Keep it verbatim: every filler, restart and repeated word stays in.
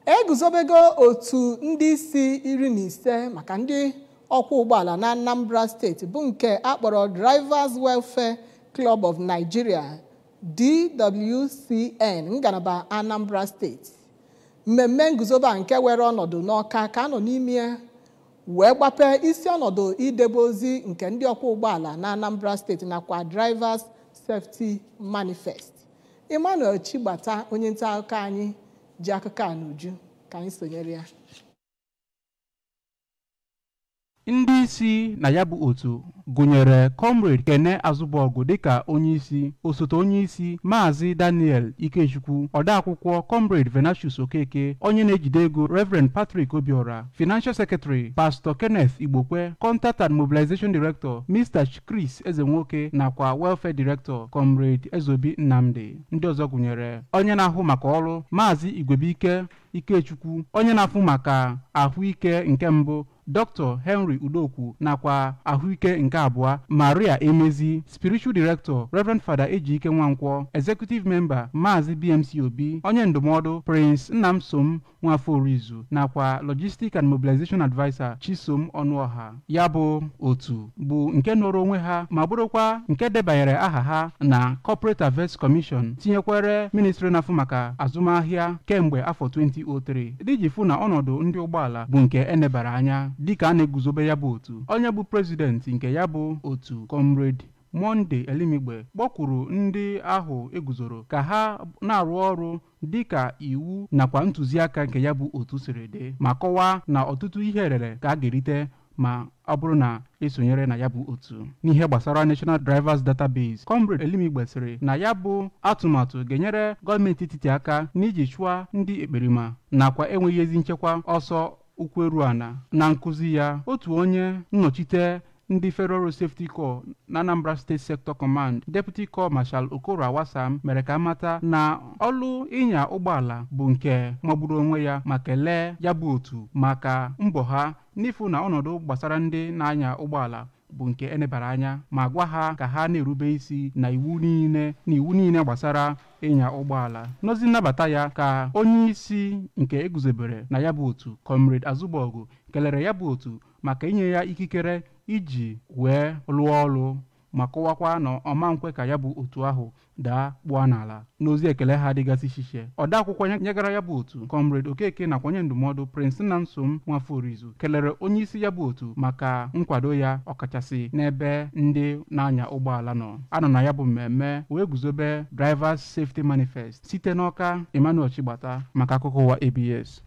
Eguzobego otu ndị isi iri na ise maka ndị ọkwọ ụgbọala na Anambra steeti bụ nke akpọrọ Drivers Welfare Club of Nigeria D W C N ngalaba Anambra steeti. Mmemme nguzoba nke were ọnọdụ n'Ọka ka nọ n'ime wee gbape isi ọnọdụ idebe ozi nke ndị ọkwọ ụgbọala na Anambra steeti nakwa Drivers Safety Manifest. Emmanuel Chigbata onye nta akụkọ anyị ji akụkọ a n'uju ka anyị sonyere ya. Ndị isi na ya bụ otu gụnyere Comrade Kene Azụbọgụ dịka onye isi, osote onye isi Maazị Daniel Ikechukwu, odeakwụkwọ Comrade Venatius Okeke, onye na-ejide ego Reverend Patrick Obiora, Financial Secretary Pastor Kenneth Igbokwe, Contact and Mobilization Director Mister Chris Ezenwoke nakwa Welfare Director Comrade Ezobi Nnamdi. Ndị ọzọ gụnyere onye na-ahụ maka ọrụ Maazị Igwebike Ikechukwu, onye na-afụ maka ahụike nke mbụ Doctor Henry Udokwu nakwa ahụike nke abụọ Maria Emezi, Spiritual Director Reverend Father Ejike Nwankwọ, Executive Member Maazị B M C Obi, onye ndụmọdụ Prince Nnamsom Nwafọrizu nakwa Logistic and Mobilization Advisor Chisom Ọnụọha. Ya bụ otu bụ nke nọrọ onwe ha ma bụrụkwa nke debanyere aha ha na Corporate Affairs Commission tinyekwere Ministry na-afụ maka azụmahịa kemgbe afọ twenty oh three. Diji fụ na ọnọdụ ndị ụgbọala bụ nke enebara anya dịka a na-eguzobe ya bụ otu. Onye bụ president nke ya bụ otu Comrade Monday Elimigbe kpọkwuru ndị ahụ eguzoro ka ha na-arụ ọrụ dịka iwu nakwa ntụziaka nke ya bụ otu siri dị ma kọwaa na ọtụtụ ihe erere ka a ga-erite ma ọ bụrụ na esonyere na ya bụ otu. N'ihe gbasara National Drivers Database, Comrade Elimigbe sịrị na ya bụ atụmatụ ga-enyere gọọmenti etiti aka n'iji chụọ ndị ekperima nakwa enweghị ezi nchekwa ọsọ ukweru ana. Na nkụzi ya, otu onye nnọchite ndị Federal Safety Corps na Anambra State Sector Command Deputy Corps Marshal Okoro Awasam mere ka amata na ọlụ ịnya ụgbọala bụ nke magburu onwe ya ma kelee ya bụ otu maka mbọ ha n'ifu na ọnọdụ gbasara ndị na-anya ụgbọala bụ nke enebara anya ma gwa ha ka ha na-erube isi na iwu niile na iwu niile gbasara ịnya ụgbọala. N'ozi nnabata ya ka onye isi nke eguzobere na ya bụ otu Comrade Azụbọgụ kelere ya bụ otu maka inye ya ikikere iji wee lụọ ọrụ ma kọwakwa na ọma nkwe ka ya bụ otu ahụ daa kpụọ n'ala. N'ozi ekele ha dịgasị iche, odeakwụkwọ nyegara ya bụ otu Comrade Okeke nakwa onye ndụmọdụ Prince Nnamsom Nwafọrizu kelere onye isi ya bụ otu maka nkwado ya ọkachasị n'ebe ndị na-anya ụgbọala nọ. Anọ na ya bụ mmemme wee guzobe Drivers Safety Manifest. Site n'Ọka, Emmanuel Chigbata maka akụkọ ụwa A B S.